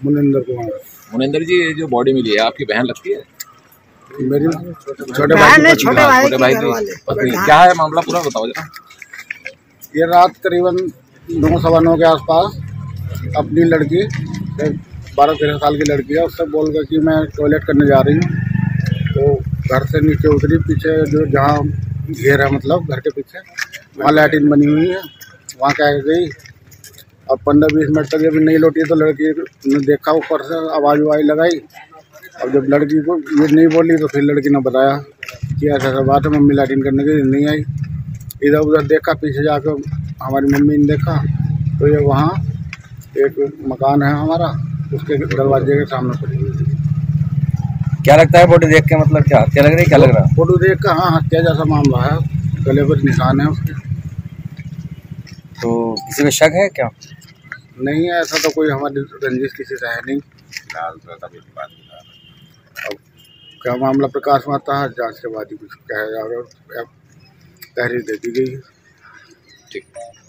मुनिंदर कुमार। मुनिंदर जी, जो बॉडी मिली है आपकी बहन लगती है? मेरी छोटे भाई की क्या है मामला, पूरा बताओ जरा। ये रात करीबन 9:15 के आसपास अपनी लड़की 12-13 साल की लड़की है, उससे बोल कर कि मैं टॉयलेट करने जा रही हूँ। तो घर से नीचे उतरी, पीछे जो जहाँ घेर है मतलब घर के पीछे, वहाँ लैट्रिन बनी हुई है, वहाँ क्या गई। अब 15-20 मिनट तक जब नहीं लौटी तो लड़की ने देखा ऊपर से, आवाज़ लगाई। अब जब लड़की को ये नहीं बोली तो फिर लड़की ने बताया कि ऐसा ऐसा बात है, मम्मी लैट्रिन करने के लिए नहीं आई। इधर उधर देखा, पीछे जाकर हमारी मम्मी ने देखा तो ये वहाँ एक मकान है हमारा, उसके दरवाजे के सामने पड़ी हुई थी। क्या लगता है बॉडी देख के, मतलब क्या हत्या लग रही है, क्या लग रहा है? फोटो देख कर हाँ, हत्या जैसा मामला है, गले पर निशान है उसके। तो किसी पे शक है क्या? नहीं है, ऐसा तो कोई हमारी रंजिश किसी से है नहीं। अब क्या मामला प्रकाश में आता है, जांच के बाद ही कुछ कहा जाएगा। तहरीर दे दी गई है। ठीक।